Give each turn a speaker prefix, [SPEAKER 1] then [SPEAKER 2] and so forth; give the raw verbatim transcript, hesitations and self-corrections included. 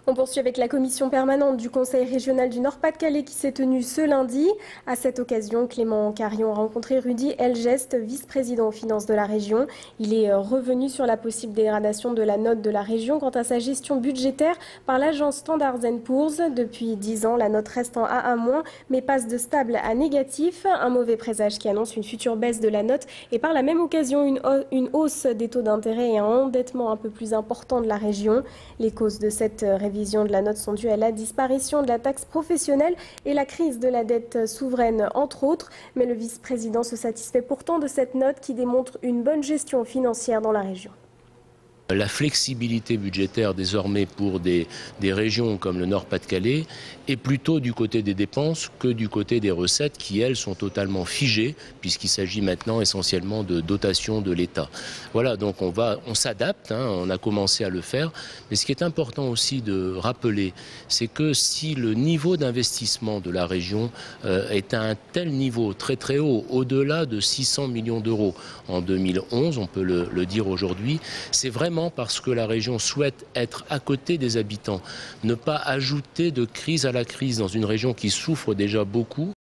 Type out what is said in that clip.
[SPEAKER 1] On poursuit avec la commission permanente du Conseil régional du Nord-Pas-de-Calais qui s'est tenue ce lundi. À cette occasion, Clément Carion a rencontré Rudy Elgest, vice-président aux finances de la région. Il est revenu sur la possible dégradation de la note de la région quant à sa gestion budgétaire par l'agence Standard and Poor's. Depuis dix ans, la note reste en A A moins, mais passe de stable à négatif. Un mauvais présage qui annonce une future baisse de la note et par la même occasion une, une hausse des taux d'intérêt et un endettement un peu plus important de la région. Les causes de cette révision de la note sont dues à la disparition de la taxe professionnelle et la crise de la dette souveraine, entre autres. Mais le vice-président se satisfait pourtant de cette note qui démontre une bonne gestion financière dans la région.
[SPEAKER 2] La flexibilité budgétaire désormais pour des, des régions comme le Nord-Pas-de-Calais est plutôt du côté des dépenses que du côté des recettes qui, elles, sont totalement figées puisqu'il s'agit maintenant essentiellement de dotation de l'État. Voilà, donc on, va, on s'adapte, hein, on a commencé à le faire. Mais ce qui est important aussi de rappeler, c'est que si le niveau d'investissement de la région euh, est à un tel niveau très très haut, au-delà de six cents millions d'euros en deux mille onze, on peut le, le dire aujourd'hui, c'est vraiment parce que la région souhaite être à côté des habitants, ne pas ajouter de crise à la crise dans une région qui souffre déjà beaucoup.